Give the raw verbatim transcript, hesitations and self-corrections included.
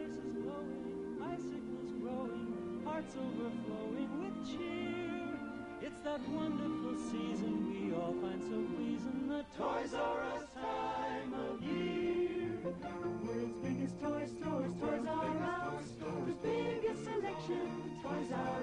faces glowing, icicles growing, hearts overflowing with cheer. It's that wonderful season we all find so pleasing, the Toys R Us time of year. The world's biggest toy stores, Toys R Us, the biggest selection, Toys R Us.